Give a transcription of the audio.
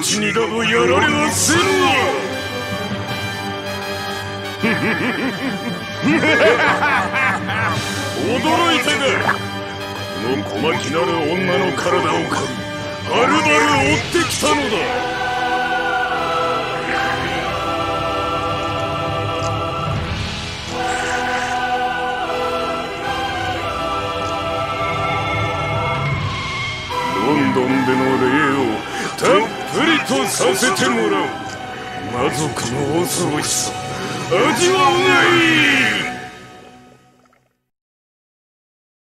ちになどやられはせぬわ。驚いたか。この小牧なる女の体を狩り、はるばる追ってきたのだ。ロンドンでの礼をたっぷりとさせてもらう。魔族の恐ろしさ味わうがいい。